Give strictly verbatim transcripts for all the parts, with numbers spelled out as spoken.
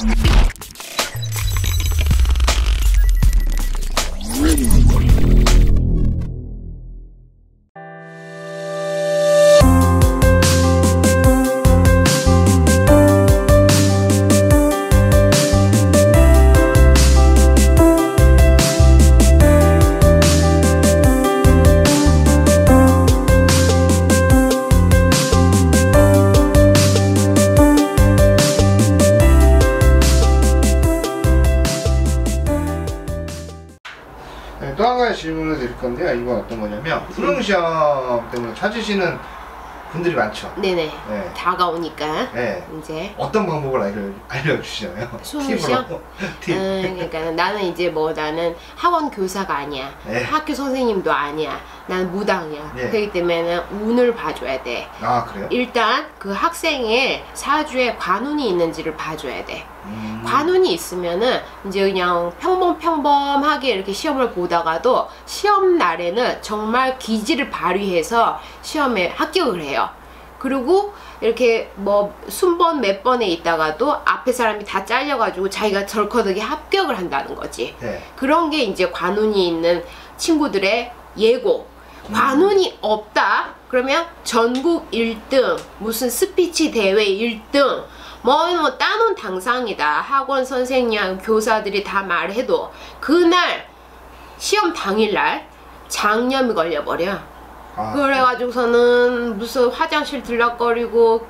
또 한 가지 질문을 드릴 건데요. 이건 어떤 거냐면 수능시험 때문에 찾으시는 분들이 많죠. 네네. 네. 다가오니까. 네. 이제 어떤 방법을 알려, 알려주시나요? 수능시험? 팁. 음, 그러니까 나는 이제 뭐 나는 학원 교사가 아니야. 네. 학교 선생님도 아니야. 난 무당이야. 네. 그렇기 때문에 운을 봐줘야 돼. 아, 그래요? 일단 그 학생의 사주에 관운이 있는지를 봐줘야 돼. 음. 관운이 있으면은 이제 그냥 평범평범하게 이렇게 시험을 보다가도 시험 날에는 정말 기질을 발휘해서 시험에 합격을 해요. 그리고 이렇게 뭐 순번 몇 번에 있다가도 앞에 사람이 다 잘려가지고 자기가 덜커덕이 합격을 한다는 거지. 네. 그런 게 이제 관운이 있는 친구들의 예고. 관운이 없다 그러면 전국 일 등 무슨 스피치 대회 일 등 뭐, 뭐 따놓은 당상이다. 학원 선생님 교사들이 다 말해도 그날 시험 당일날 장염이 걸려버려. 아, 그래가지고서는 무슨 화장실 들락거리고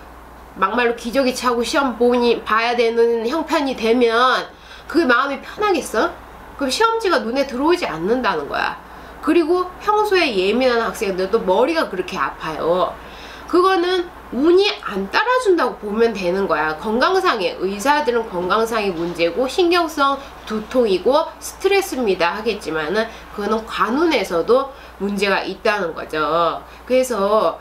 막말로 기저귀 차고 시험 보니 봐야 되는 형편이 되면 그게 마음이 편하겠어? 그럼 시험지가 눈에 들어오지 않는다는 거야. 그리고 평소에 예민한 학생들도 머리가 그렇게 아파요. 그거는 운이 안 따라준다고 보면 되는 거야. 건강상의 의사들은 건강상의 문제고 신경성 두통이고 스트레스입니다 하겠지만은 그거는 관운에서도 문제가 있다는 거죠. 그래서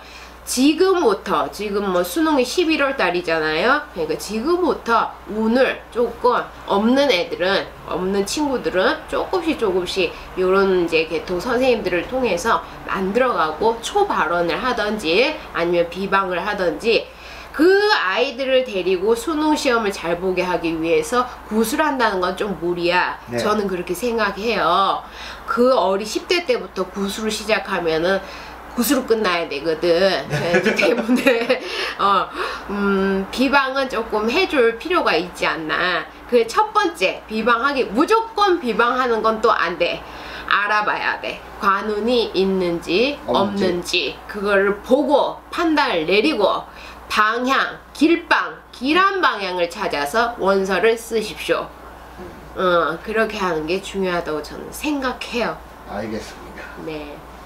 지금부터 지금 뭐 수능이 십일월 달이잖아요. 그러니까 지금부터 운을 조금 없는 애들은 없는 친구들은 조금씩 조금씩 요런 이제 개통 선생님들을 통해서 만들어가고 초발언을 하던지 아니면 비방을 하던지 그 아이들을 데리고 수능 시험을 잘 보게 하기 위해서 구술한다는 건 좀 무리야. 네. 저는 그렇게 생각해요. 그 어리 십 대 때부터 구술을 시작하면은 구수로 끝나야 되거든. 그렇기 때문에 어, 음, 비방은 조금 해줄 필요가 있지 않나. 그 첫 번째 비방하기 무조건 비방하는 건 또 안 돼. 알아봐야 돼. 관운이 있는지 없는지, 없는지 그거를 보고 판단을 내리고 방향, 길방, 길한 방향을 찾아서 원서를 쓰십시오. 어, 그렇게 하는 게 중요하다고 저는 생각해요. 알겠습니다. 네.